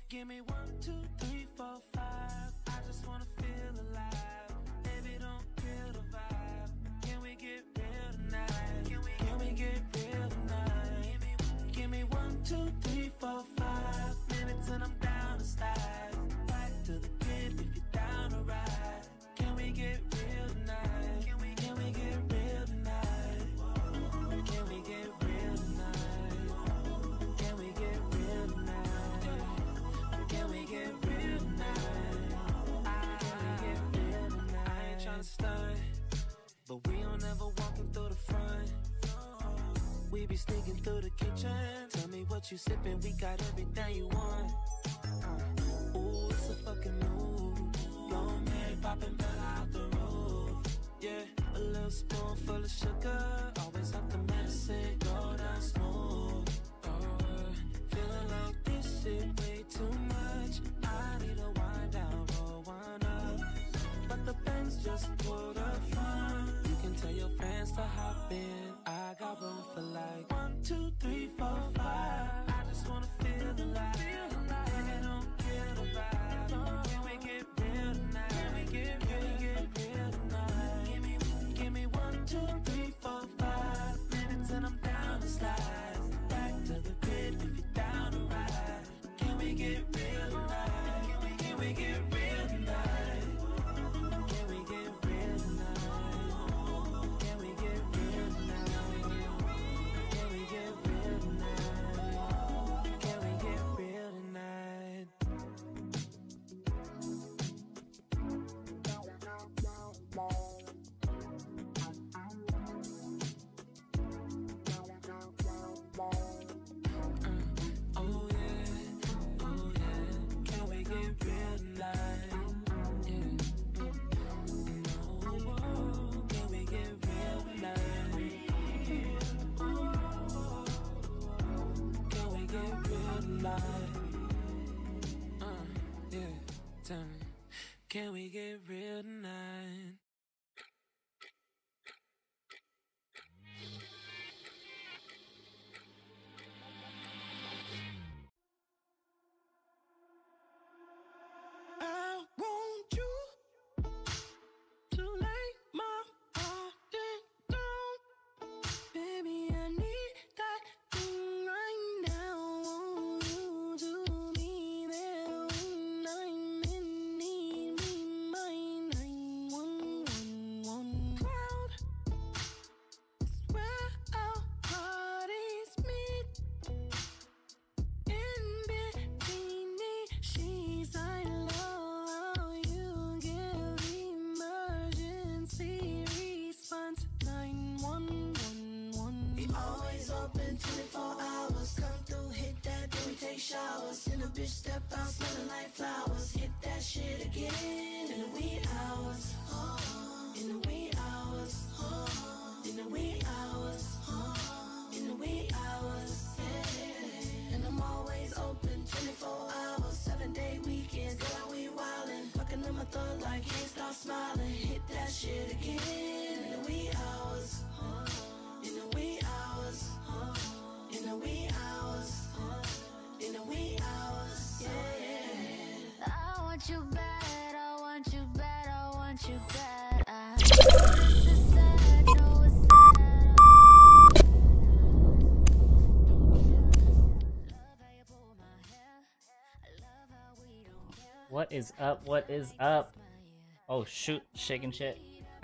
Give me 1, 2, 3, 4, 5. I just wanna feel alive. Baby, don't kill the vibe. Can we get real tonight? Can we get real tonight? Give me 1, 2, 3, 4, 5 minutes and I'm down to slide. Back to the crib if you're down to ride. Can we get real tonight? Can we get real tonight? Can we get real tonight? Can we get real tonight? Can we get real tonight? Can we get real tonight? I ain't tryna stunt, but we don't ever walking through the front. We be sneaking through the kitchen. Tell me what you sipping, we got everything you want. Ooh, it's a fucking move. Blow Mary popping Bella out the roof. Yeah, a little spoonful of sugar. Always up the medicine, go down smooth. Feeling like this shit way too much. I need a wind down, roll one up. But the bands just pulled up front. You can tell your friends to hop in. I got room for like 1, 2, 3, 4, 5. I just wanna feel alive. Baby, don't kill the vibe. Can we get real tonight? Can we get real tonight? Give me 1, 2, 3, 4, 5 minutes and I'm down to slide. Back to the crib if you're down to ride. Can we get real tonight? Can we get real tonight? Can we get real tonight? Can we get real tonight? Can we get real tonight? Can we get real tonight? Oh yeah, can we get real tonight? Yeah. No, can we get real tonight? Can we get real tonight? Yeah, tell me, can we get real tonight? I want you to lay my heart down. Baby, I need that thing right now. Won't you do me there when I'm in need? Be my 911 crowd. It's where our bodies meet. In between the sheets, I love how you give emergency response 911. We always open 24 hours. Come through, hit that, then we take showers. In a bitch step out, smelling like flowers. Hit that shit again in the wee hours. In the wee hours. In the wee hours. In the wee hours. Yeah. And I'm always open 24 hours. 7-day weekends, girl, we wildin'. Fucking on my thought like can't stop smiling. Hit that shit again in the wee hours. In the wee hours. In the wee hours. In the wee hours. Yeah. I want you bad, I want you bad, I want you bad. It's sad, no, it's sad. Love how you pull my hair. I love how we don't care. What is up? What is up? Oh shoot, shaking shit.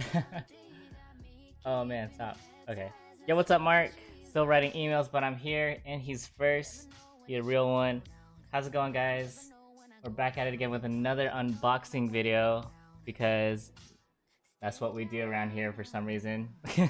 Oh man, stop. Okay. Yo, what's up, Mark? Still writing emails, but I'm here and he's first. He a real one. How's it going, guys? We're back at it again with another unboxing video because that's what we do around here for some reason.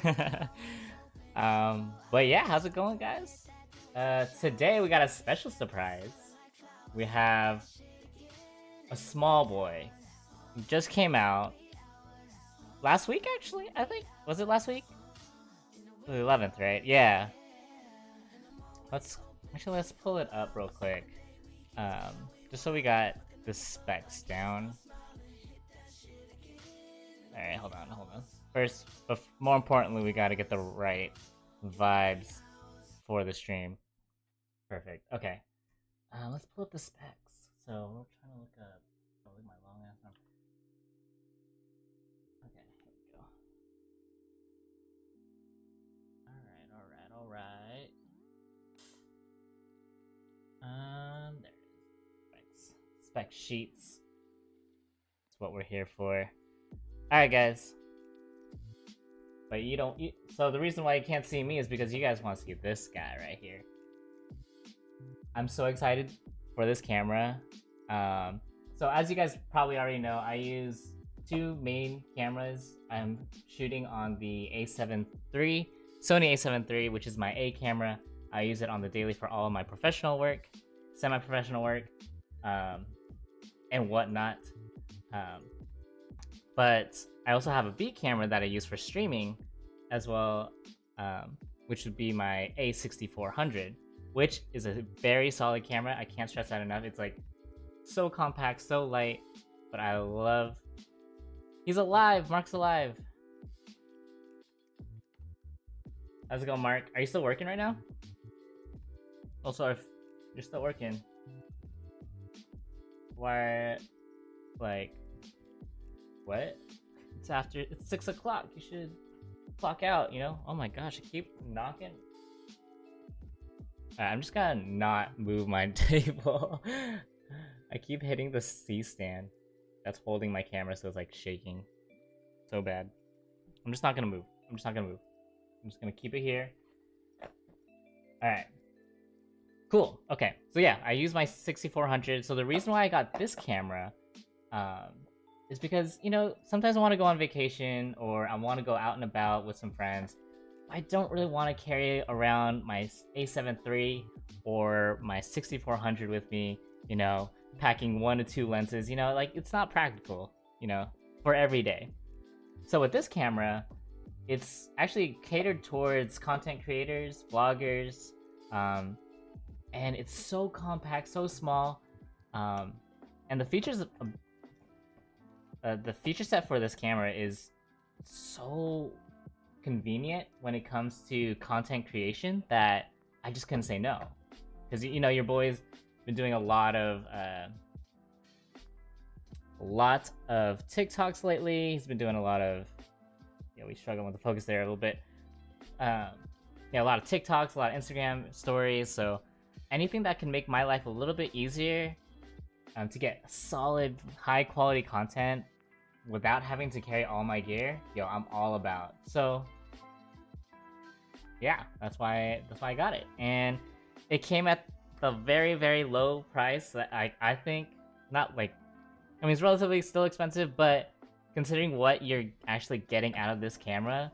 But yeah, how's it going, guys? Today we got a special surprise. We have a small boy. He just came out last week, actually. I think, was it last week? The 11th, right? Yeah. Let's pull it up real quick, just so we got the specs down. All right, hold on. First, but more importantly, we got to get the right vibes for the stream. Perfect. Okay. Let's pull up the specs. So we're trying to look up. Oh, look at my long ass number. Okay, here we go. All right. There it is. Right. Spec sheets. That's what we're here for. All right, guys. But you don't. So the reason why you can't see me is because you guys want to see this guy right here. I'm so excited for this camera. So as you guys probably already know, I use two main cameras. I'm shooting on the A7 III, Sony A7 III, which is my A camera. I use it on the daily for all of my professional work, semi-professional work, and whatnot. But I also have a B camera that I use for streaming as well, which would be my A6400, which is a very solid camera. I can't stress that enough. It's like so compact, so light, but I love... He's alive! Mark's alive! How's it going, Mark? Are you still working right now? Also, if you're still working, why, like, what? It's 6 o'clock. You should clock out, you know? Oh my gosh, I keep knocking. Alright, I'm just gonna not move my table. I keep hitting the C-stand that's holding my camera, so it's like shaking so bad. I'm just not gonna move. I'm just gonna keep it here. Alright. Cool. Okay. So yeah, I use my 6400. So the reason why I got this camera is because, you know, sometimes I want to go on vacation or I want to go out and about with some friends. I don't really want to carry around my A7 III or my 6400 with me, you know, packing 1 to 2 lenses, you know, like it's not practical, you know, for every day. So with this camera, it's actually catered towards content creators, vloggers, and it's so compact, so small, and the features, the feature set for this camera is so convenient when it comes to content creation that I just couldn't say no. Because, you know, your boy's been doing a lot of TikToks lately. He's been doing a lot of, yeah, we struggle with the focus there a little bit. Yeah, a lot of TikToks, a lot of Instagram stories. So anything that can make my life a little bit easier to get solid, high quality content without having to carry all my gear, yo, I'm all about. So yeah, that's why I got it, and it came at the very, very low price that I think, not like, I mean, it's relatively still expensive, but considering what you're actually getting out of this camera,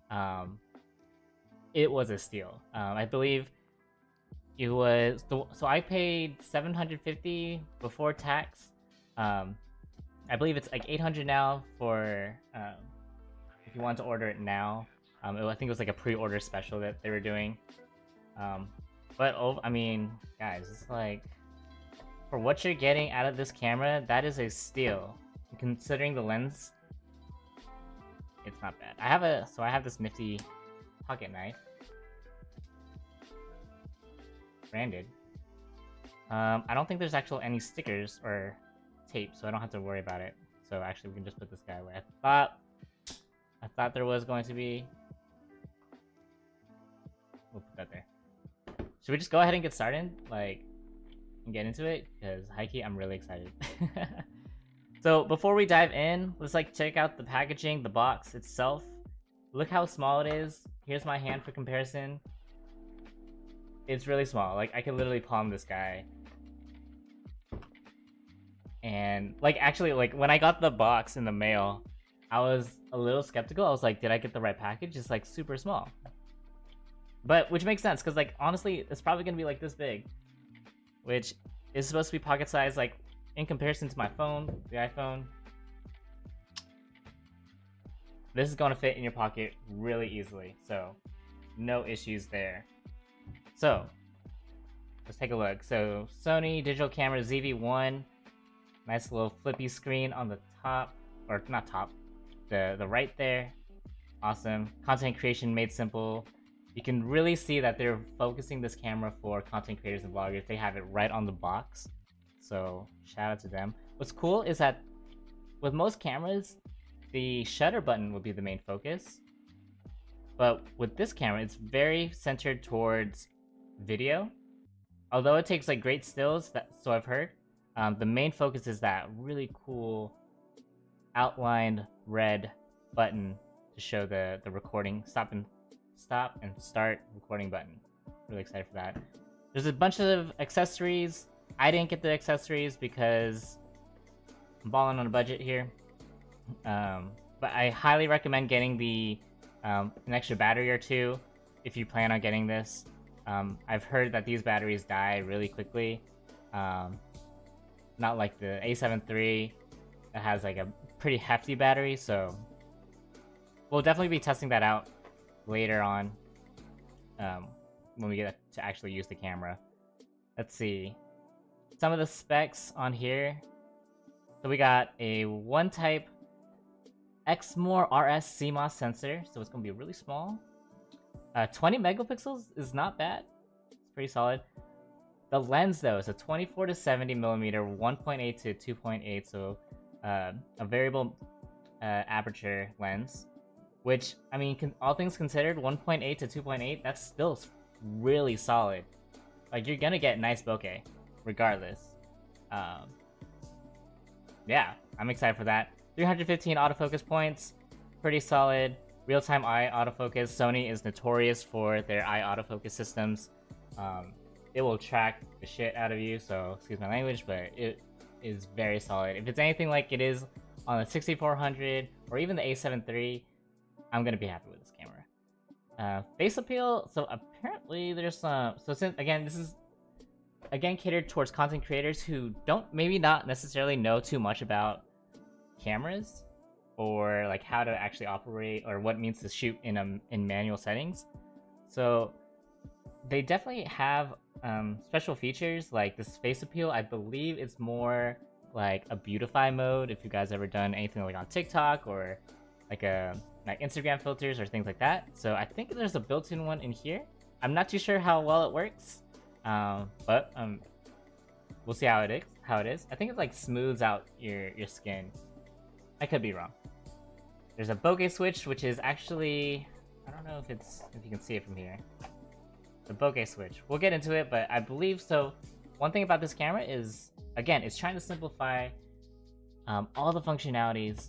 it was a steal. I believe it was so I paid $750 before tax. I believe it's like $800 now for if you want to order it now. I think it was like a pre-order special that they were doing. But I mean, guys, it's like, for what you're getting out of this camera, that is a steal. Considering the lens, it's not bad. I have this nifty pocket knife, branded. I don't think there's actual any stickers or tape, so I don't have to worry about it. So actually, we can just put this guy away. I thought there was going to be. We'll put that there. Should we just go ahead and get started, like, and get into it? Because high-key, I'm really excited. So before we dive in, let's like check out the packaging, the box itself. Look how small it is. Here's my hand for comparison. It's really small. Like, I can literally palm this guy. And like, actually, like, when I got the box in the mail, I was a little skeptical. I was like, did I get the right package? It's like super small. But which makes sense, because like, honestly, it's probably gonna be like this big, which is supposed to be pocket size. Like, in comparison to my phone, the iPhone, this is gonna fit in your pocket really easily, so no issues there. So let's take a look. So Sony digital camera ZV-1, nice little flippy screen on the top, or not top, the right there. Awesome. Content creation made simple. You can really see that they're focusing this camera for content creators and vloggers. They have it right on the box. So shout out to them. What's cool is that with most cameras, the shutter button would be the main focus. But with this camera, it's very centered towards video. Although it takes like great stills, so I've heard, the main focus is that really cool outlined red button to show the recording stop and start recording button. Really excited for that. There's a bunch of accessories. I didn't get the accessories because I'm balling on a budget here. But I highly recommend getting the an extra battery or two if you plan on getting this. I've heard that these batteries die really quickly. Not like the A7 III that has like a pretty hefty battery, so we'll definitely be testing that out later on when we get to actually use the camera. Let's see. Some of the specs on here. So we got a 1-type Exmor RS CMOS sensor, so it's going to be really small. 20 megapixels is not bad. It's pretty solid. The lens, though, is a 24 to 70 millimeter, 1.8 to 2.8, so a variable aperture lens. Which, I mean, all things considered, 1.8 to 2.8, that's still really solid. Like, you're gonna get nice bokeh, regardless. Yeah, I'm excited for that. 315 autofocus points, pretty solid. Real-time eye autofocus. Sony is notorious for their eye autofocus systems. It will track the shit out of you, so excuse my language, but it is very solid. If it's anything like it is on the 6400 or even the A7 III, I'm gonna be happy with this camera. Face appeal. So apparently there's some. So since again this is catered towards content creators who don't maybe not necessarily know too much about cameras or like how to actually operate or what it means to shoot in manual settings. So they definitely have special features like this face appeal. I believe it's more like a beautify mode if you guys ever done anything like on TikTok or like Instagram filters or things like that. So I think there's a built-in one in here. I'm not too sure how well it works, but we'll see how it is. I think it like smooths out your skin. I could be wrong. There's a bokeh switch, which is actually, I don't know if you can see it from here. The bokeh switch. We'll get into it, but I believe so. One thing about this camera is, again, it's trying to simplify all the functionalities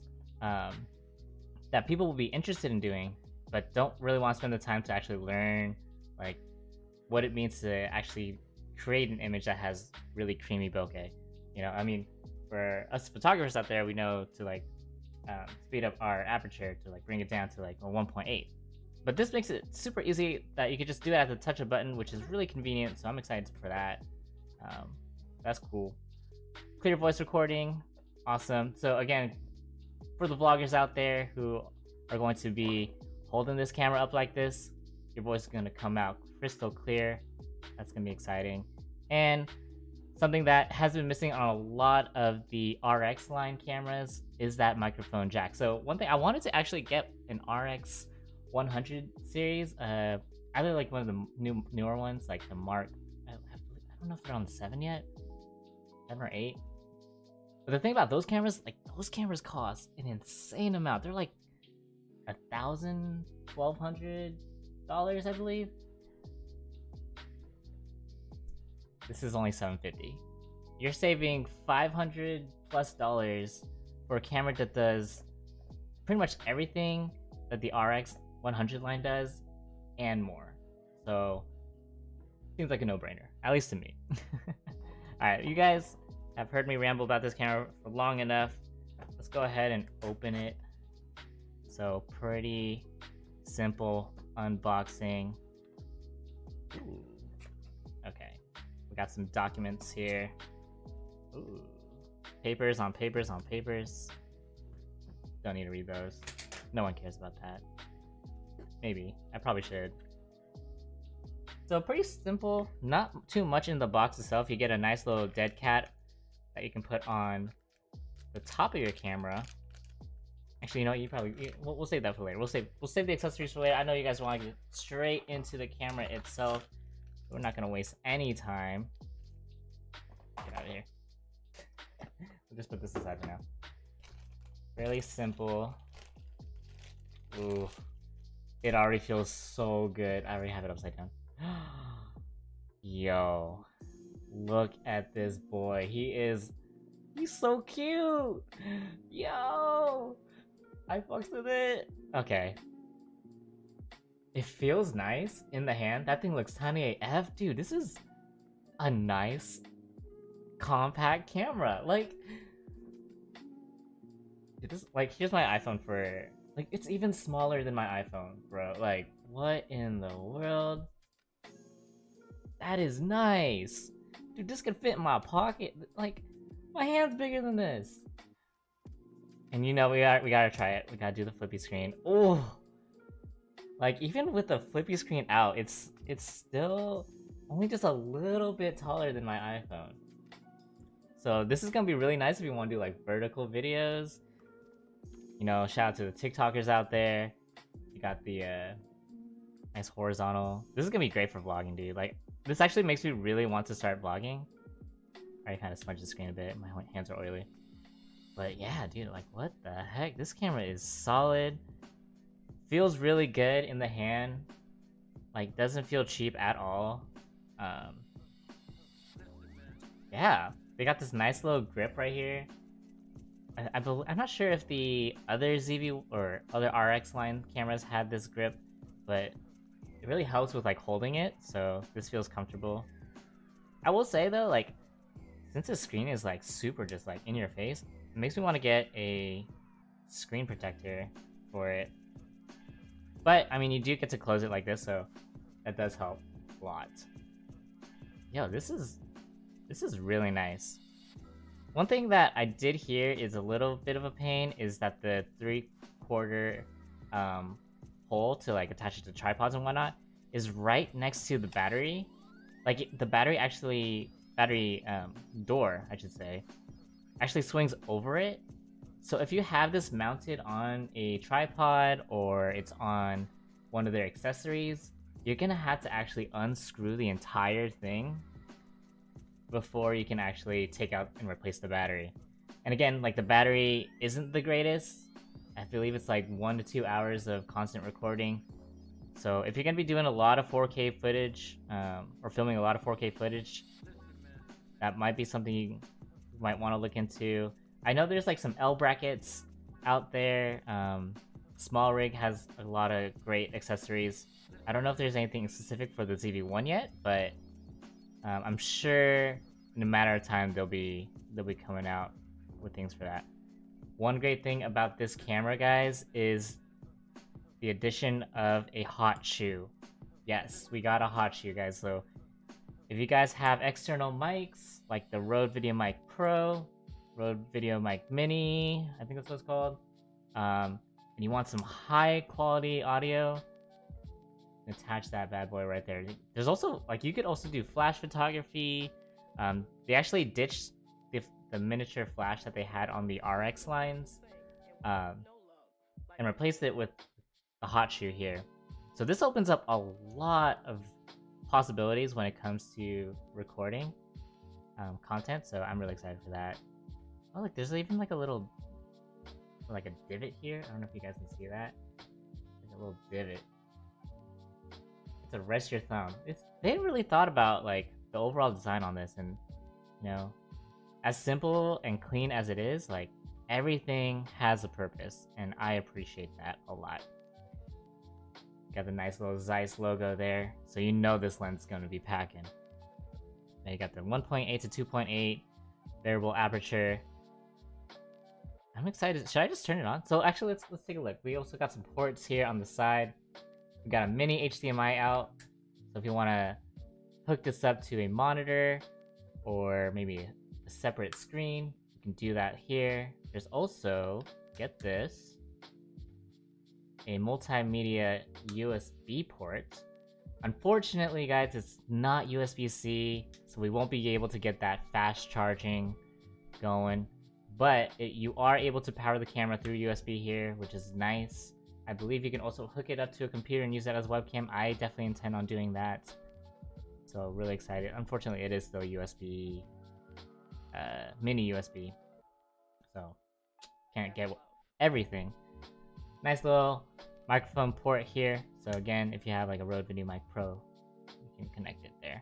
that people will be interested in doing, but don't really want to spend the time to actually learn like what it means to actually create an image that has really creamy bokeh. You know, I mean, for us photographers out there, we know to like speed up our aperture to like bring it down to like a 1.8. But this makes it super easy that you can just do it at the touch of a button, which is really convenient. So I'm excited for that. That's cool. Clear voice recording, awesome. So again, for the vloggers out there who are going to be holding this camera up like this, your voice is going to come out crystal clear. That's going to be exciting. And something that has been missing on a lot of the RX line cameras is that microphone jack. So one thing, I wanted to actually get an RX 100 series, either like one of the newer ones, like the Mark, I don't know if they're on the 7 yet, 7 or 8. But the thing about those cameras, like those cameras cost an insane amount. They're like $1,000, $1,200, I believe. This is only $750. You're saving $500+ for a camera that does pretty much everything that the RX 100 line does and more. So seems like a no-brainer, at least to me. Alright, you guys have heard me ramble about this camera for long enough. Let's go ahead and open it. So pretty simple unboxing. Ooh. Okay, we got some documents here. Ooh. Papers on papers on papers. Don't need to read those. No one cares about that. Maybe. I probably should. So pretty simple. Not too much in the box itself. You get a nice little dead cat that you can put on the top of your camera. Actually, you know, we'll save that for later. We'll save the accessories for later. I know you guys want to get straight into the camera itself. We're not gonna waste any time. Get out of here. So just put this aside for now. Really simple. Ooh. It already feels so good. I already have it upside down. Yo. Look at this boy. He's so cute. Yo. I fucks with it. Okay. It feels nice in the hand. That thing looks tiny AF. Dude, this is a nice compact camera. Like, dude, this, like, here's my iPhone for, like, it's even smaller than my iPhone, bro. Like, what in the world? That is nice. Dude, this could fit in my pocket. Like, my hand's bigger than this. And you know, we gotta try it. We gotta do the flippy screen. Oh, like even with the flippy screen out, it's still only just a little bit taller than my iPhone. So this is gonna be really nice if you want to do like vertical videos. You know, shout out to the TikTokers out there. You got the nice horizontal. This is gonna be great for vlogging, dude. Like, this actually makes me really want to start vlogging. I already kind of smudged the screen a bit. My hands are oily. But yeah, dude, like, what the heck? This camera is solid. Feels really good in the hand. Like, doesn't feel cheap at all. Yeah, they got this nice little grip right here. I'm not sure if the other ZV or other RX line cameras had this grip, but it really helps with like holding it, so this feels comfortable. I will say though, like, since the screen is like super just like in your face, it makes me want to get a screen protector for it. But I mean, you do get to close it like this, so that does help a lot. Yo, this is really nice. One thing that I did hear is a little bit of a pain is that the 3/4 hole to like attach it to tripods and whatnot is right next to the battery. Like the battery door, I should say, actually swings over it. So if you have this mounted on a tripod or it's on one of their accessories, you're gonna have to actually unscrew the entire thing before you can actually take out and replace the battery. And again, like, the battery isn't the greatest. I believe it's like 1 to 2 hours of constant recording. So if you're gonna be doing a lot of 4K footage, or filming a lot of 4K footage, that might be something you might want to look into. I know there's like some L brackets out there. SmallRig has a lot of great accessories. I don't know if there's anything specific for the ZV-1 yet, but I'm sure in a matter of time they'll be coming out with things for that. One great thing about this camera, guys, is the addition of a hot shoe. Yes, we got a hot shoe, guys. So if you guys have external mics like the Rode VideoMic Pro, Rode VideoMic Mini, I think that's what it's called, and you want some high quality audio, attach that bad boy right there. There's also, like, you could also do flash photography. They actually ditched the miniature flash that they had on the RX lines, and replaced it with a hot shoe here. So this opens up a lot of possibilities when it comes to recording content, so I'm really excited for that. Oh, look, there's even like a little, like a divot here. I don't know if you guys can see that. There's a little divot to rest your thumb. They really thought about like the overall design on this, and you know, as simple and clean as it is, like, everything has a purpose, and I appreciate that a lot. Got the nice little Zeiss logo there, so you know this lens is going to be packing. Then you got the 1.8 to 2.8 variable aperture. I'm excited. Should I just turn it on? So actually, let's take a look. We also got some ports here on the side. We got a mini HDMI out, so if you want to hook this up to a monitor or maybe a separate screen, you can do that here. There's also, get this, a multimedia USB port. Unfortunately, guys, it's not USB-C, so we won't be able to get that fast charging going, but you are able to power the camera through USB here, which is nice. I believe you can also hook it up to a computer and use that as a webcam. I definitely intend on doing that, so really excited. Unfortunately, it is still USB, mini USB. so can't get everything. Nice little microphone port here. So again, if you have like a Rode VideoMic Pro, you can connect it there.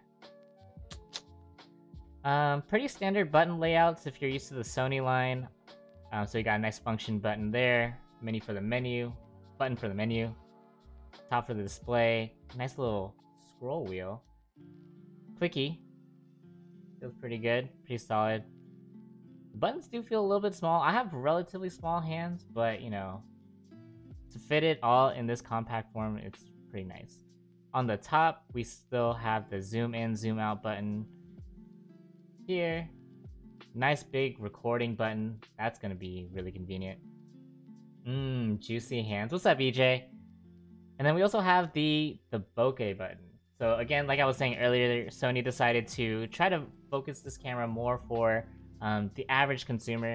Pretty standard button layouts if you're used to the Sony line. So you got a nice function button there, menu for the menu, button for the menu, top for the display, nice little scroll wheel. Clicky. Feels pretty good, pretty solid. The buttons do feel a little bit small. I have relatively small hands, but you know, to fit it all in this compact form, it's pretty nice. On the top, we still have the zoom in, zoom out button here. Nice big recording button. That's gonna be really convenient. Juicy hands. What's up, EJ? And then we also have the bokeh button. So again, like I was saying earlier, Sony decided to try to focus this camera more for the average consumer.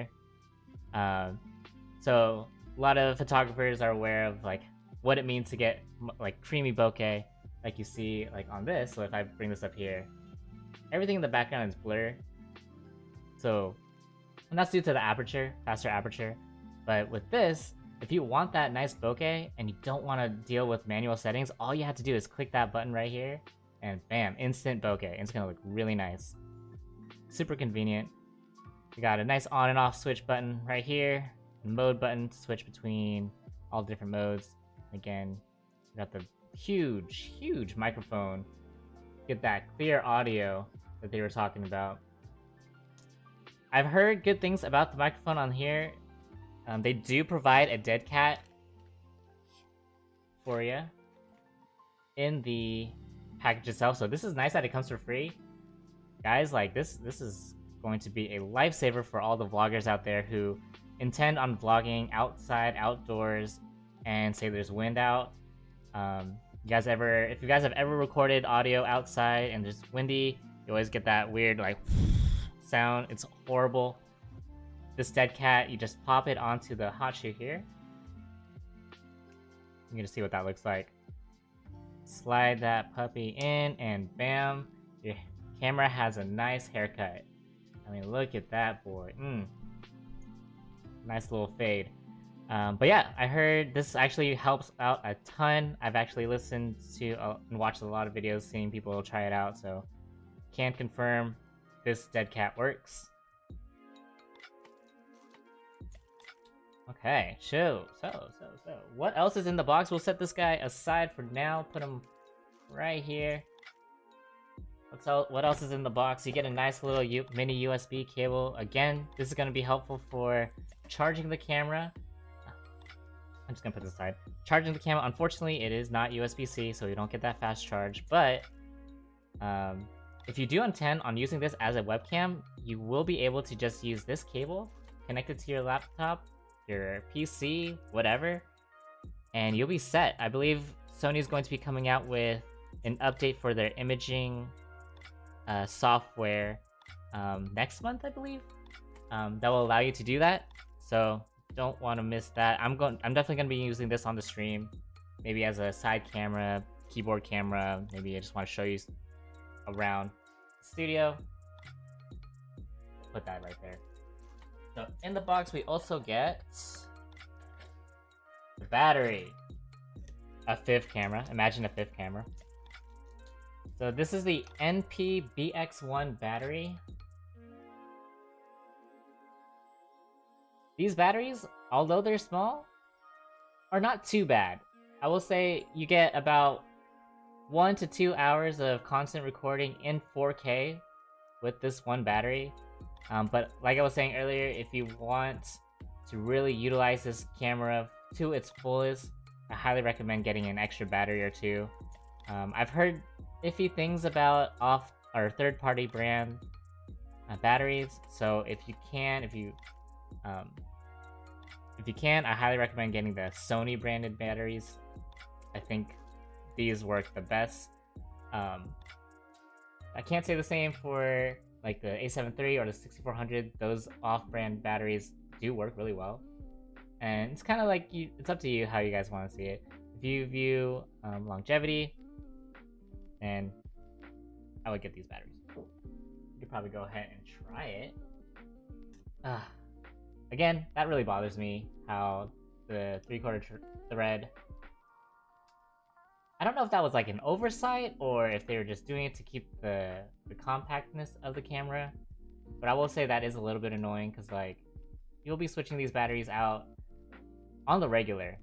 So a lot of photographers are aware of like what it means to get like creamy bokeh, like you see like on this. So if I bring this up here, everything in the background is blur. So, and that's due to the aperture, faster aperture. But with this, if you want that nice bokeh and you don't want to deal with manual settings, all you have to do is click that button right here, and bam, instant bokeh. It's gonna look really nice. Super convenient. We got a nice on and off switch button right here, mode button to switch between all different modes. Again, we got the huge microphone. Get that clear audio that they were talking about. I've heard good things about the microphone on here. They do provide a dead cat for you in the package itself. So this is nice that it comes for free. Guys, like this is going to be a lifesaver for all the vloggers out there who intend on vlogging outside, outdoors, and say there's wind out. If you guys have ever recorded audio outside and there's windy, you always get that weird like sound. It's horrible. This dead cat, you just pop it onto the hot shoe here. You're gonna see what that looks like. Slide that puppy in and bam, your camera has a nice haircut. I mean, look at that boy. Nice little fade. But yeah, I heard this actually helps out a ton. I've actually listened to and watched a lot of videos seeing people try it out, so can't confirm this dead cat works. Okay, so what else is in the box? We'll set this guy aside for now, put him right here. What else is in the box? You get a nice little mini USB cable. Again, this is going to be helpful for charging the camera. I'm just going to put this aside. Charging the camera, unfortunately, it is not USB-C, so you don't get that fast charge, but if you do intend on using this as a webcam, you will be able to just use this cable, connect it to your laptop, your PC, whatever, and you'll be set. I believe Sony is going to be coming out with an update for their imaging software next month, I believe, that will allow you to do that. So don't want to miss that. I'm definitely going to be using this on the stream, maybe as a side camera, keyboard camera. Maybe I just want to show you around the studio. Put that right there. So in the box we also get the battery, a fifth camera. Imagine a fifth camera. So this is the NP BX1 battery. These batteries, although they're small, are not too bad. I will say you get about 1 to 2 hours of constant recording in 4K with this one battery. But like I was saying earlier, if you want to really utilize this camera to its fullest, I highly recommend getting an extra battery or two. I've heard iffy things about third-party brand batteries, so if you can, I highly recommend getting the Sony branded batteries. I think these work the best. I can't say the same for like the A7 III or the 6400. Those off-brand batteries do work really well, and it's kind of like it's up to you how you guys want to see it. If you view longevity, then I would get these batteries. You could probably go ahead and try it. Again, that really bothers me, how the 3/4 thread... I don't know if that was like an oversight, or if they were just doing it to keep the compactness of the camera. But I will say that is a little bit annoying, because like, you'll be switching these batteries out on the regular.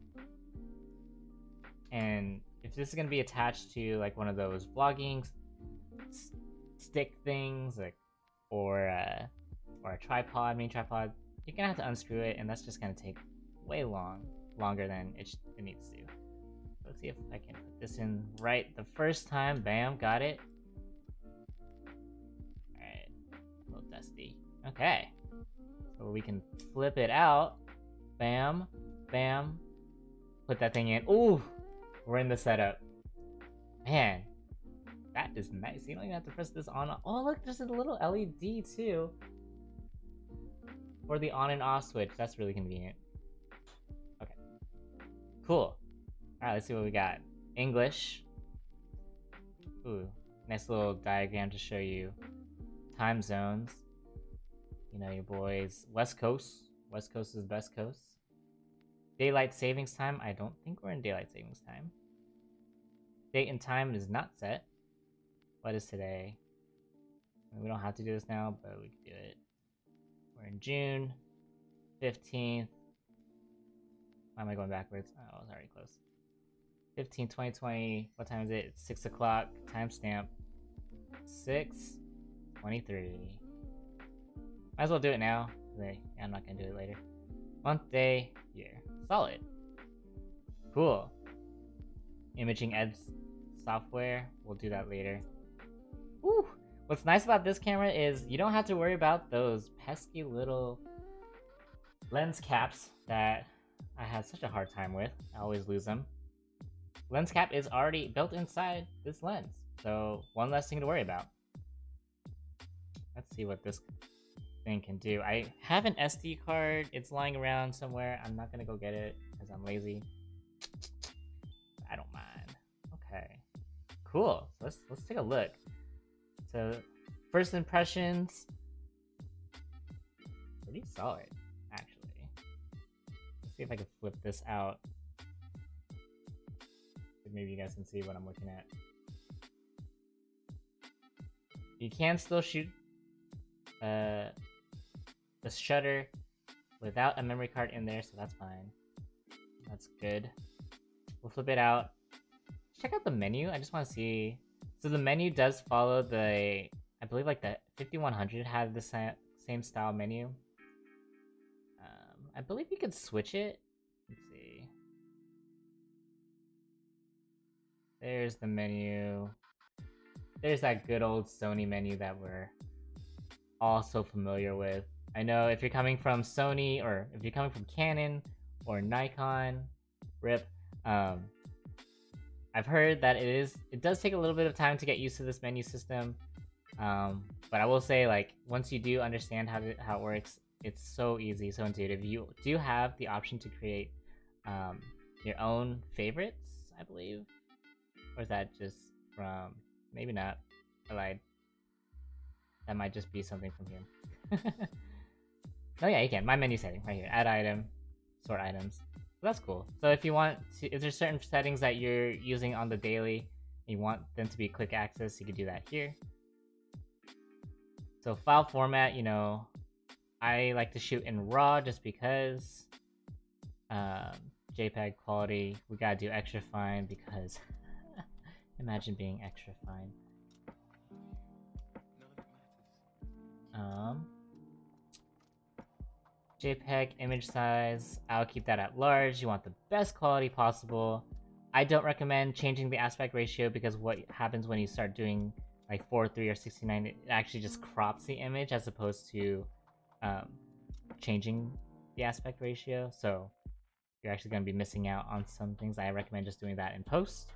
And if this is going to be attached to like one of those vlogging stick things, like, or a tripod, main tripod, you're gonna have to unscrew it, and that's just gonna take way longer than it needs to. Let's see if I can put this in right the first time. Bam, got it. Alright, a little dusty. Okay, so we can flip it out. Bam, bam. Put that thing in. Ooh, we're in the setup. Man, that is nice. You don't even have to press this on. Oh, look, there's a little LED too for the on and off switch. That's really convenient. Okay, cool. Alright, let's see what we got. English. Ooh, nice little diagram to show you time zones. You know, your boys. West Coast. West Coast is best coast. Daylight savings time. I don't think we're in daylight savings time. Date and time is not set. What is today? We don't have to do this now, but we can do it. We're in June 15th. Why am I going backwards? Oh, it's already close. 15, 2020. What time is it? It's 6 o'clock. Timestamp 6:23. Might as well do it now. I'm not gonna do it later. Month, day, year. Solid. Cool. Imaging eds software. We'll do that later. Woo! What's nice about this camera is you don't have to worry about those pesky little lens caps that I have such a hard time with. I always lose them. Lens cap is already built inside this lens, so one less thing to worry about. Let's see what this thing can do. I have an SD card. It's lying around somewhere. I'm not gonna go get it because I'm lazy. I don't mind. Okay, cool. So let's take a look. So first impressions, pretty solid, actually. Let's see if I can flip this out. Maybe you guys can see what I'm looking at. You can still shoot the shutter without a memory card in there, so that's fine. That's good. We'll flip it out. Check out the menu. I just want to see. So the menu does follow the, I believe like the 5100 had the same style menu. I believe you could switch it. Let's see. There's the menu. There's that good old Sony menu that we're all so familiar with. I know if you're coming from Sony, or if you're coming from Canon or Nikon, RIP, I've heard that it does take a little bit of time to get used to this menu system. But I will say, like, once you do understand how it works, it's so easy, so intuitive. You do have the option to create your own favorites, I believe. Or is that just from... Maybe not. I lied. That might just be something from here. Oh yeah, you can. My menu setting, right here. Add item, sort items. So that's cool. So if you want to... If there's certain settings that you're using on the daily, and you want them to be quick access, you can do that here. So file format, you know, I like to shoot in RAW just because. JPEG quality, we gotta do extra fine because imagine being extra fine. JPEG image size, I'll keep that at large. You want the best quality possible. I don't recommend changing the aspect ratio because what happens when you start doing like 4:3 or 69, it actually just crops the image as opposed to changing the aspect ratio. So you're actually going to be missing out on some things. I recommend just doing that in post.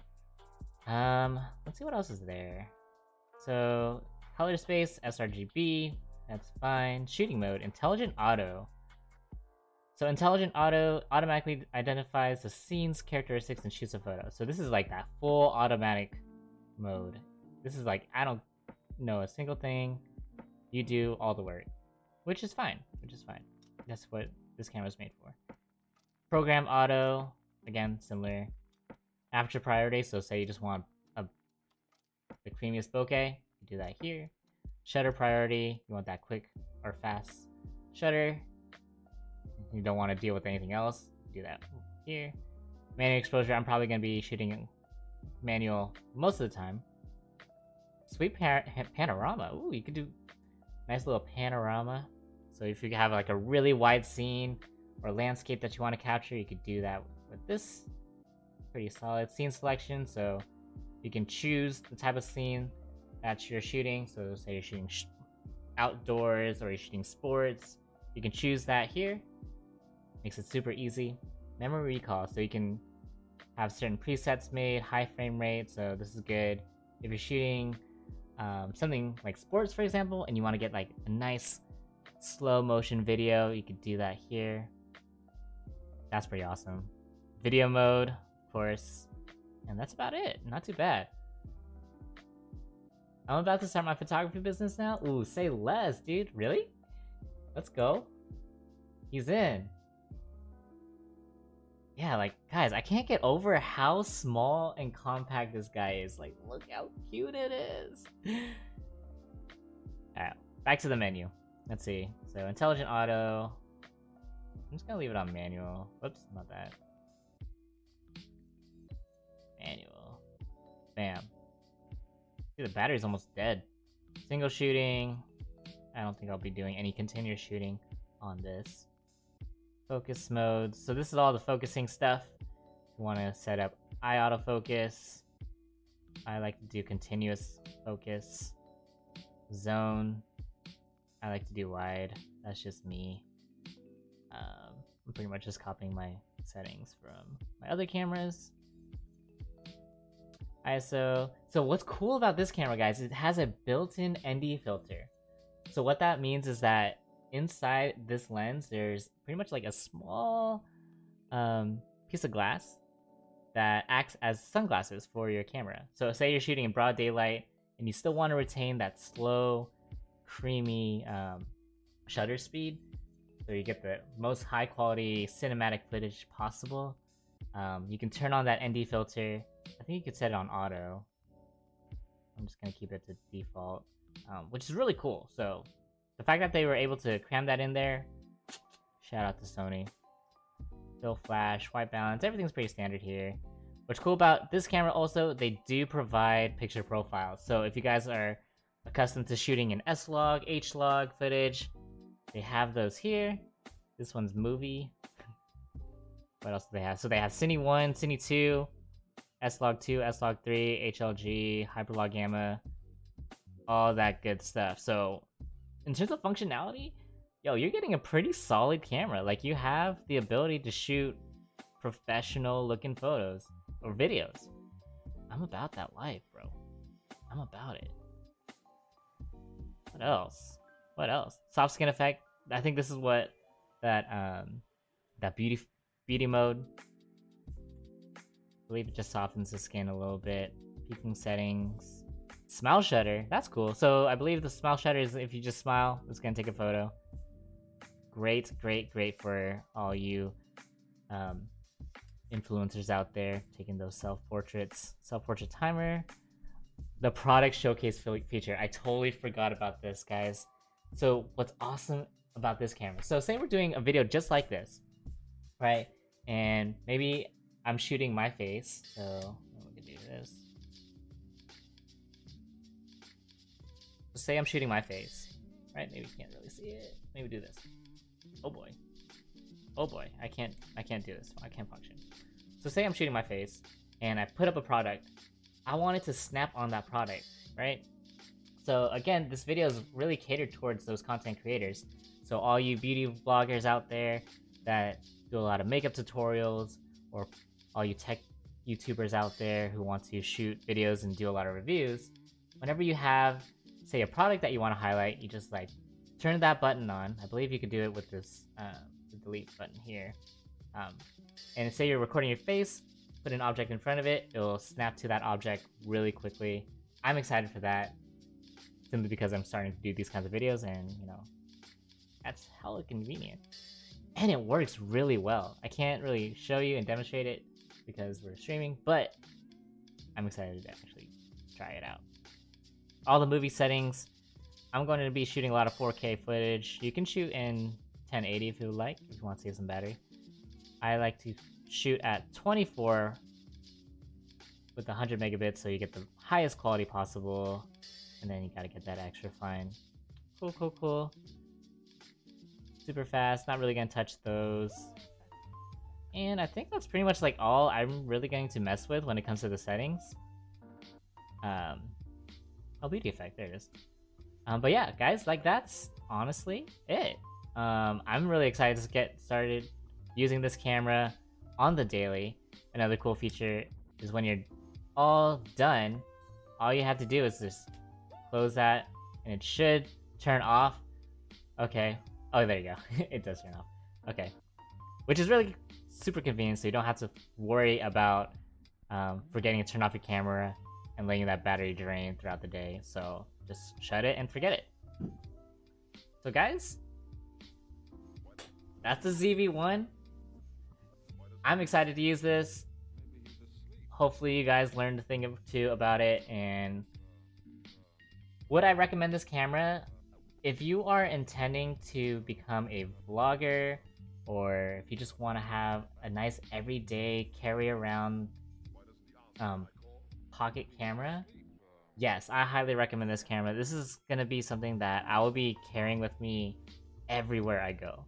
Let's see what else is there. So color space, sRGB, that's fine. Shooting mode, intelligent auto. So intelligent auto automatically identifies the scene's characteristics and shoots a photo. So this is like that full automatic mode. This is like, I don't know a single thing. You do all the work, which is fine. That's what this camera's made for. Program auto, again, similar. Aperture priority, so say you just want the creamiest bokeh, you do that here. Shutter priority, you want that quick or fast shutter. You don't want to deal with anything else, do that here. Manual exposure, I'm probably going to be shooting manual most of the time. Sweet panorama, ooh, you could do nice little panorama. So if you have like a really wide scene or landscape that you want to capture, you could do that with this. Pretty solid scene selection, so you can choose the type of scene that you're shooting. So say you're shooting outdoors or you're shooting sports, you can choose that here. Makes it super easy. Memory recall, so you can have certain presets made, high frame rate, so this is good. If you're shooting something like sports, for example, and you want to get like a nice slow motion video, you could do that here. That's pretty awesome. Video mode, of course, and that's about it. Not too bad. I'm about to start my photography business now. Ooh, say less, dude. Really? Let's go. He's in. Yeah, like, guys, I can't get over how small and compact this guy is. Like, look how cute it is. Alright, back to the menu. Let's see. So, intelligent auto. I'm just gonna leave it on manual. Whoops, not that. Manual. Bam. See, the battery's almost dead. Single shooting. I don't think I'll be doing any continuous shooting on this. Focus modes. So this is all the focusing stuff. You want to set up eye autofocus. I like to do continuous focus. Zone. I like to do wide. That's just me. I'm pretty much just copying my settings from my other cameras. ISO. So what's cool about this camera, guys, is it has a built-in ND filter. So what that means is that inside this lens, there's pretty much like a small piece of glass that acts as sunglasses for your camera. So say you're shooting in broad daylight and you still want to retain that slow, creamy shutter speed, so you get the most high quality cinematic footage possible. You can turn on that ND filter. I think you could set it on auto. I'm just gonna keep it to default, which is really cool. So the fact that they were able to cram that in there, shout out to Sony. Fill flash, white balance, everything's pretty standard here. What's cool about this camera also, they do provide picture profiles. So if you guys are accustomed to shooting in S-Log, H-Log footage, they have those here. This one's movie. What else do they have? So they have Cine 1, Cine 2, S-Log 2, S-Log 3, HLG, Hyperlog Gamma, all that good stuff. So in terms of functionality, yo, you're getting a pretty solid camera. Like, you have the ability to shoot professional looking photos or videos. I'm about that life, bro. I'm about it. What else? What else? Soft skin effect. I think this is what that beauty mode. I believe it just softens the skin a little bit. Peaking settings. Smile shutter. That's cool. So I believe the smile shutter is if you just smile, it's gonna take a photo. Great, great, great for all you influencers out there taking those self-portraits. Self-portrait timer. The product showcase feature. I totally forgot about this, guys. So what's awesome about this camera? So say we're doing a video just like this, right? And maybe I'm shooting my face. So we can do this. So say I'm shooting my face, right? Maybe you can't really see it. Maybe do this. Oh boy. Oh boy. I can't do this. I can't function. So say I'm shooting my face and I put up a product. I want it to snap on that product, right? So again, this video is really catered towards those content creators. So all you beauty vloggers out there that do a lot of makeup tutorials, or all you tech YouTubers out there who want to shoot videos and do a lot of reviews, whenever you have, say, a product that you want to highlight, you just like turn that button on. I believe you could do it with this the delete button here. And say you're recording your face, put an object in front of it, it'll snap to that object really quickly. I'm excited for that, simply because I'm starting to do these kinds of videos, and you know, that's hella convenient. and it works really well. I can't really show you and demonstrate it because we're streaming, but I'm excited to actually try it out. All the movie settings, I'm going to be shooting a lot of 4K footage. You can shoot in 1080 if you would like, if you want to save some battery. I like to shoot at 24 with 100 megabits so you get the highest quality possible, and then you gotta get that extra fine. Cool, cool, cool. Super fast, not really gonna touch those. And I think that's pretty much like all I'm really going to mess with when it comes to the settings. Oh, beauty effect, there it is. But yeah, guys, like that's honestly it. I'm really excited to get started using this camera on the daily. Another cool feature is when you're all done, all you have to do is just close that and it should turn off. Okay. Oh, there you go. It does turn off. Okay. Which is really super convenient, so you don't have to worry about forgetting to turn off your camera and letting that battery drain throughout the day. So just shut it and forget it. So guys, that's the ZV-1. I'm excited to use this. Hopefully you guys learned a thing or two about it. And would I recommend this camera? If you are intending to become a vlogger, or if you just want to have a nice everyday carry around pocket camera, yes, I highly recommend this camera. This is gonna be something that I will be carrying with me everywhere I go.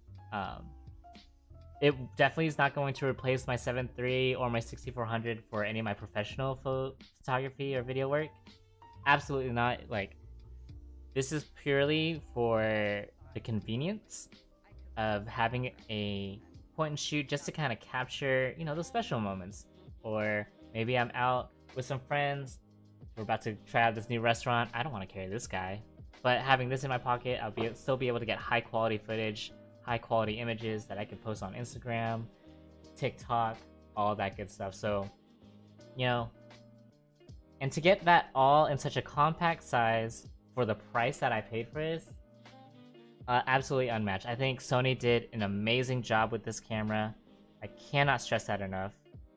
It definitely is not going to replace my 7 III or my 6400 for any of my professional photography or video work. Absolutely not. Like, this is purely for the convenience of having a point and shoot just to kind of capture, you know, those special moments. Or maybe I'm out with some friends, we're about to try out this new restaurant, I don't want to carry this guy. But having this in my pocket, I'll still be able to get high quality footage, high quality images that I can post on Instagram, TikTok, all that good stuff. So, you know, and to get that all in such a compact size for the price that I paid for this, absolutely unmatched. I think Sony did an amazing job with this camera. I cannot stress that enough.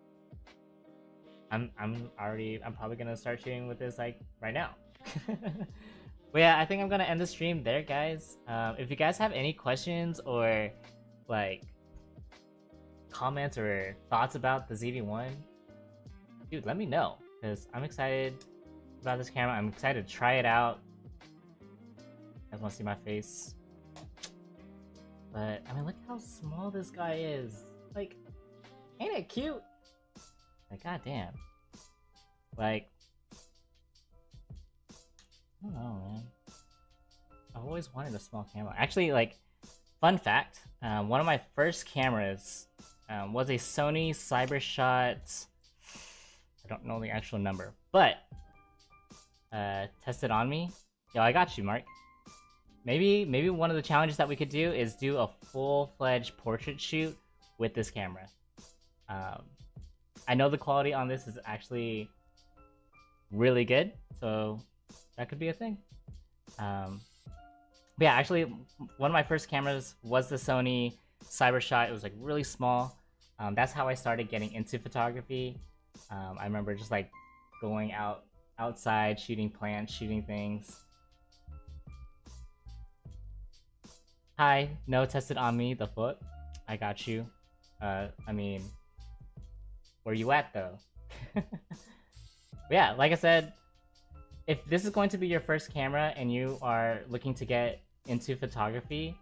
I'm probably gonna start shooting with this like right now. But yeah, I think I'm gonna end the stream there, guys. If you guys have any questions or like comments or thoughts about the ZV-1, dude, let me know, because I'm excited about this camera. I'm excited to try it out. I just want to see my face. But I mean, look how small this guy is. Like, ain't it cute? Like, goddamn. Like, I don't know, man. I've always wanted a small camera. Actually, like, fun fact, one of my first cameras was a Sony CyberShot. I don't know the actual number, but tested on me. Yo, I got you, Mark. Maybe one of the challenges that we could do is do a full-fledged portrait shoot with this camera. I know the quality on this is actually really good, so that could be a thing. But yeah, actually, one of my first cameras was the Sony CyberShot. It was like really small. That's how I started getting into photography. I remember just like going outside, shooting plants, shooting things. Hi, no, tested on me, the foot. I got you. I mean, where you at though? But yeah, like I said, if this is going to be your first camera and you are looking to get into photography,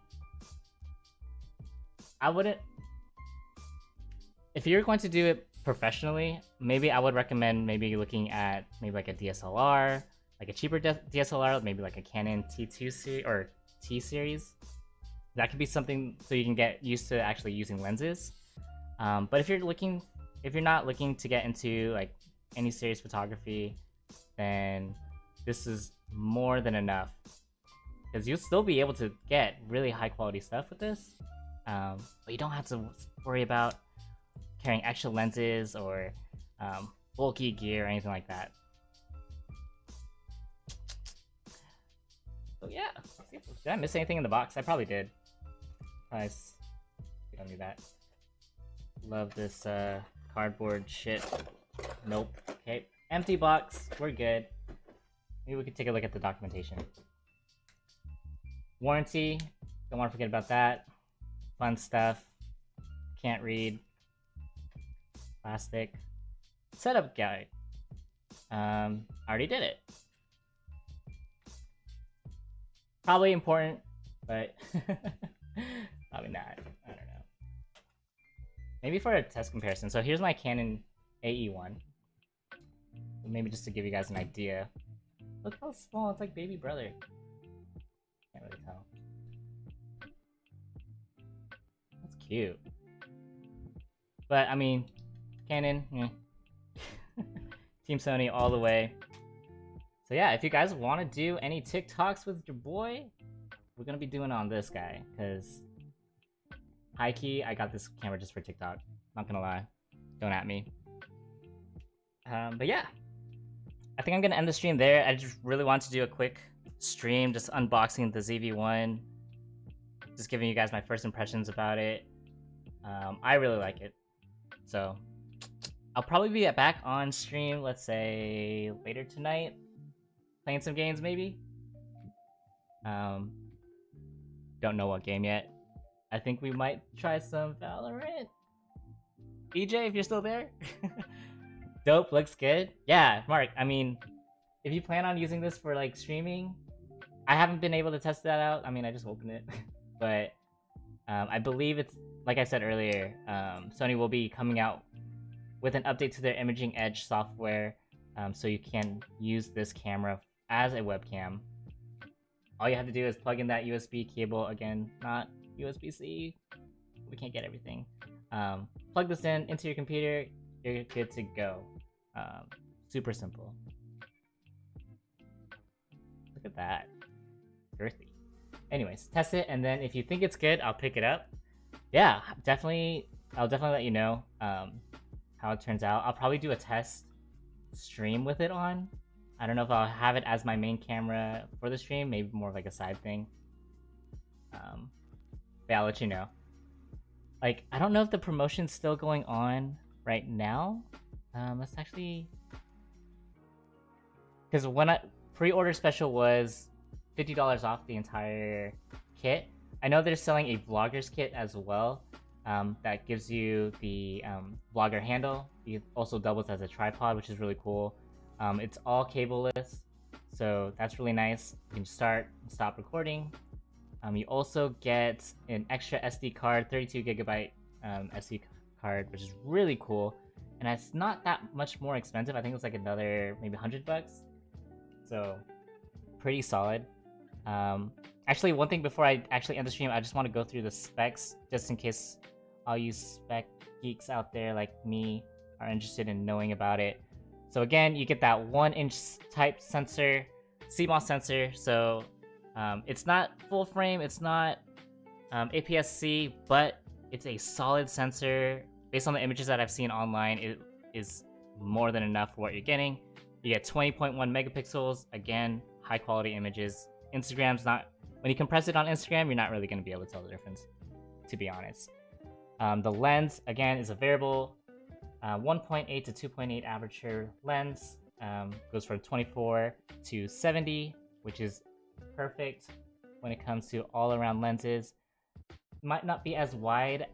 I wouldn't... If you're going to do it professionally, maybe I would recommend maybe looking at maybe like a DSLR, like a cheaper DSLR, maybe like a Canon T2 series or T series. That could be something so you can get used to actually using lenses. But if you're not looking to get into like any serious photography, then this is more than enough, because you'll still be able to get really high quality stuff with this, but you don't have to worry about carrying extra lenses or bulky gear or anything like that. So yeah, did I miss anything in the box? I probably did. Nice. We don't need that. Love this cardboard shit. Nope. Okay. Empty box. We're good. Maybe we could take a look at the documentation. Warranty. Don't want to forget about that. Fun stuff. Can't read. Plastic. Setup guide. Already did it. Probably important, but probably not. I don't know. Maybe for a test comparison. So here's my Canon AE1. Maybe just to give you guys an idea. Look how small, it's like baby brother. Can't really tell. That's cute. But I mean, Canon, Team Sony all the way. So yeah, if you guys want to do any TikToks with your boy, we're gonna be doing it on this guy, because high key, I got this camera just for TikTok. Not gonna lie, don't at me. But yeah, I think I'm gonna end the stream there. I just really want to do a quick stream, just unboxing the ZV-1, just giving you guys my first impressions about it. I really like it, so I'll probably be back on stream, let's say later tonight, playing some games maybe. Don't know what game yet. I think we might try some Valorant. EJ, if you're still there. Dope, looks good. Yeah, Mark, I mean, if you plan on using this for like streaming, I haven't been able to test that out. I mean, I just opened it, but I believe it's, like I said earlier, Sony will be coming out with an update to their Imaging Edge software, so you can use this camera as a webcam. All you have to do is plug in that USB cable, again, not USB-C. We can't get everything. Plug this in into your computer, you're good to go. Super simple. Look at that. Girthy. Anyways, test it, and then if you think it's good, I'll pick it up. Yeah, definitely. I'll definitely let you know how it turns out. I'll probably do a test stream with it on. I don't know if I'll have it as my main camera for the stream, maybe more of like a side thing. Yeah, I'll let you know. Like, I don't know if the promotion's still going on right now. Let's actually... Because when pre-order special was $50 off the entire kit. I know they're selling a vlogger's kit as well. That gives you the vlogger handle. It also doubles as a tripod, which is really cool. It's all cableless, so that's really nice. You can start and stop recording. You also get an extra SD card, 32GB SD card, which is really cool. And it's not that much more expensive. I think it was like another maybe $100. So pretty solid. Actually, one thing before I actually end the stream, I just want to go through the specs, just in case all you spec geeks out there like me are interested in knowing about it. So again, you get that 1-inch type sensor, CMOS sensor. So it's not full frame, it's not APS-C, but it's a solid sensor. Based on the images that I've seen online, it is more than enough for what you're getting. You get 20.1 megapixels, again, high quality images. Instagram's not, when you compress it on Instagram, you're not really going to be able to tell the difference, to be honest. The lens, again, is a variable 1.8 to 2.8 aperture lens. Goes from 24 to 70, which is perfect when it comes to all around lenses. Might not be as wide,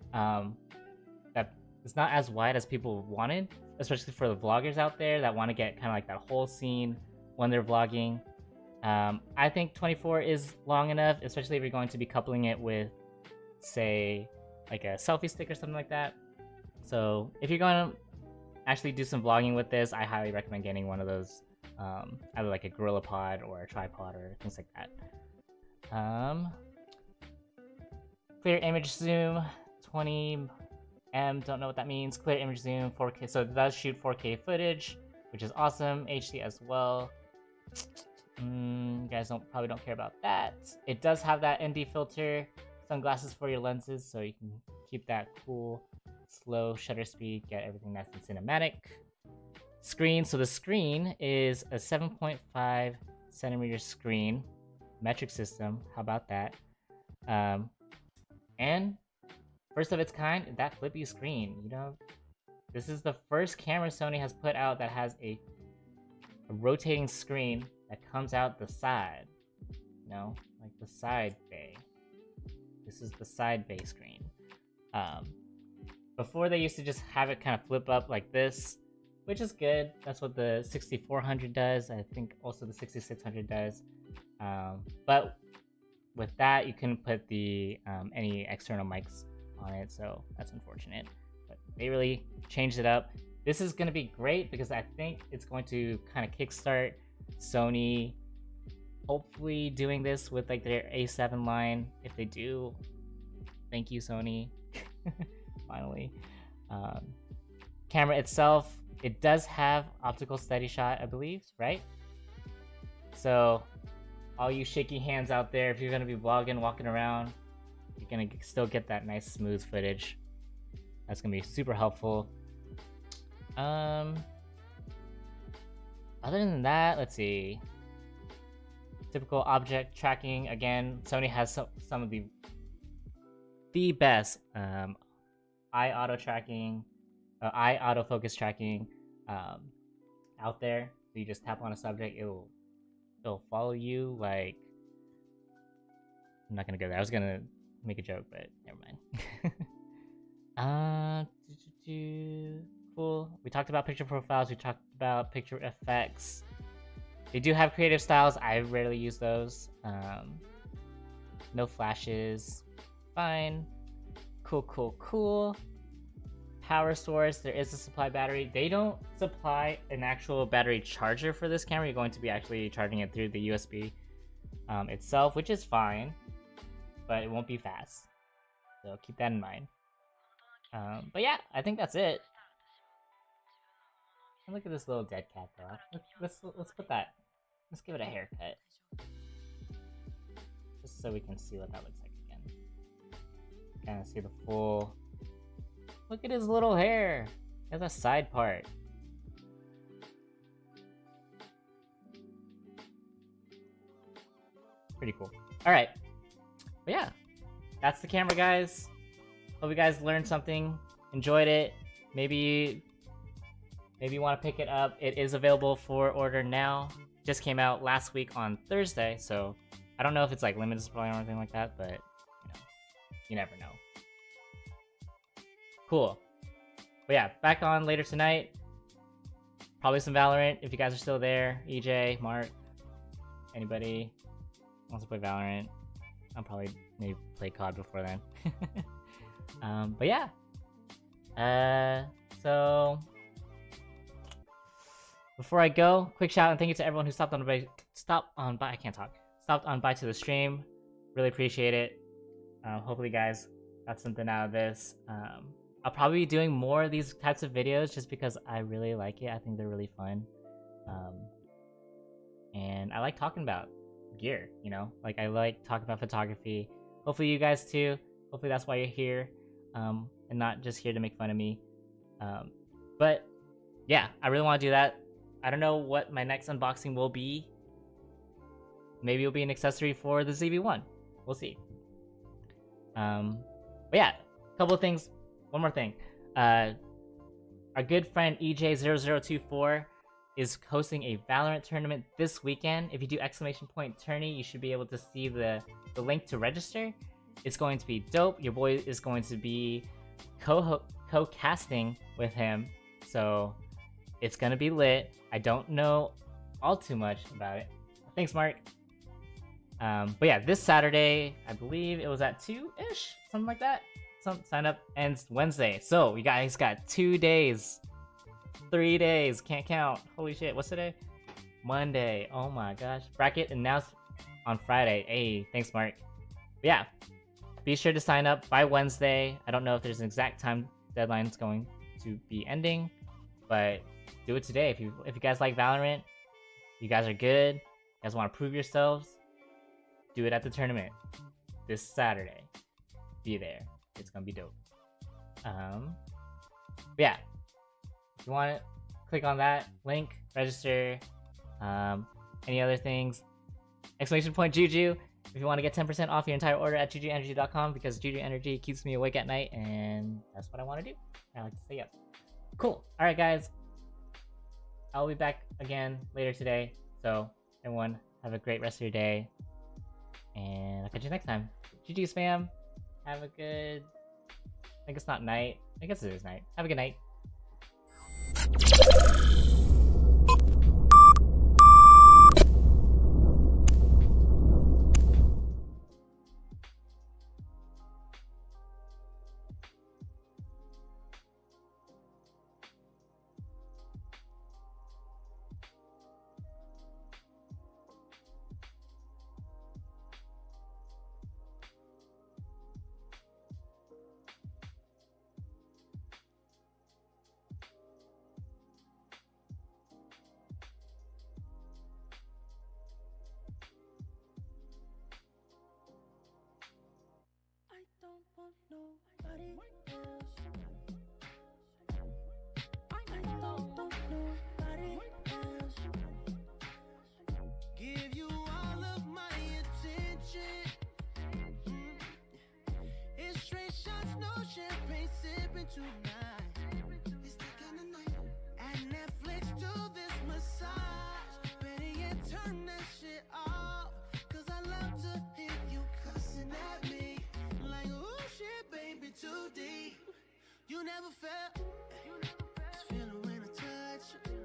it's not as wide as people wanted, especially for the vloggers out there that want to get kind of like that whole scene when they're vlogging. I think 24 is long enough, especially if you're going to be coupling it with, say, like a selfie stick or something like that. So if you're going to actually do some vlogging with this, I highly recommend getting one of those, either like a GorillaPod or a tripod or things like that. Clear image zoom, 20M, don't know what that means. Clear image zoom, 4K, so it does shoot 4K footage, which is awesome. HD as well. You guys probably don't care about that. It does have that ND filter, sunglasses for your lenses, so you can keep that cool, slow shutter speed, get everything nice and cinematic. Screen, so the screen is a 7.5 centimeter screen, metric system. How about that? And first of its kind, that flippy screen, you know? This is the first camera Sony has put out that has a rotating screen that comes out the side. You know? Like the side bay. This is the side bay screen. Before they used to just have it kind of flip up like this, which is good. That's what the 6400 does. I think also the 6600 does. But with that, you couldn't put the any external mics on it, so that's unfortunate. But they really changed it up. This is going to be great because I think it's going to kind of kickstart Sony hopefully doing this with like their A7 line. If they do, thank you, Sony. Finally. Camera itself, it does have optical steady shot, I believe, right? So all you shaky hands out there, if you're going to be vlogging, walking around, you're going to still get that nice smooth footage. That's going to be super helpful. Other than that, let's see. Typical object tracking. Again, Sony has some of the best eye auto tracking, eye autofocus tracking out there. So you just tap on a subject, it'll follow you. Like, I'm not gonna go there. I was gonna make a joke, but never mind. Cool. We talked about picture profiles. We talked about picture effects. They do have creative styles. I rarely use those. No flashes. Fine. Cool. Power source. There is a supply battery. They don't supply an actual battery charger for this camera. You're going to be actually charging it through the USB itself, which is fine, but it won't be fast. So keep that in mind. But yeah, I think that's it. And look at this little dead cat though. Let's put that. Let's give it a haircut, just so we can see what that looks like again. Kind of see the full. Look at his little hair. He has a side part. Pretty cool. All right. But yeah, that's the camera, guys. Hope you guys learned something, enjoyed it. Maybe you want to pick it up. It is available for order now. Just came out last week on Thursday, so I don't know if it's like limited supply or anything like that, but you never know. Cool. But yeah, back on later tonight. Probably some Valorant if you guys are still there. EJ, Mark, anybody wants to play Valorant. I'll probably maybe play COD before then. But yeah. So before I go, quick shout and thank you to everyone who stopped on by to the stream. Really appreciate it. Hopefully you guys got something out of this. I'll probably be doing more of these types of videos just because I really like it. I think they're really fun. And I like talking about gear, you know? Like, I like talking about photography. Hopefully you guys too. Hopefully that's why you're here. And not just here to make fun of me. But yeah, I really want to do that. I don't know what my next unboxing will be. Maybe it'll be an accessory for the ZV-1. We'll see. But yeah, a couple of things. One more thing. Our good friend EJ0024 is hosting a Valorant tournament this weekend. If you do !tourney, you should be able to see the link to register. It's going to be dope. Your boy is going to be co-casting with him. So it's going to be lit. I don't know all too much about it. Thanks, Mark. But yeah, this Saturday, I believe it was at 2-ish, something like that. Some sign up ends Wednesday. So you guys got 2 days. 3 days. Can't count. Holy shit. What's today? Monday. Oh my gosh. Bracket announced on Friday. Hey, thanks, Mark. But yeah. Be sure to sign up by Wednesday. I don't know if there's an exact time deadline it's going to be ending, but do it today. If you guys like Valorant, you guys are good, you guys want to prove yourselves, do it at the tournament this Saturday. Be there. It's gonna be dope. But yeah, if you want it, click on that link, register. Any other things? !Juju if you want to get 10% off your entire order at GGEnergy.com, because GG Energy keeps me awake at night, and that's what I want to do. I like to stay up. Cool. Alright, guys. I'll be back again later today. So, everyone, have a great rest of your day. And I'll catch you next time. GG's fam. Have a good... I guess not night. I guess it is night. Have a good night. I don't want nobody else. I don't want nobody else. Give you all of my attention. It's straight shots, no champagne sipping tonight. It's that kind of night. At Netflix, do this massage. Better yet, turn that shit off. 'Cause I love to hear you cussing at me. Like, oh shit, baby, too deep. You never felt this feeling when I touch you.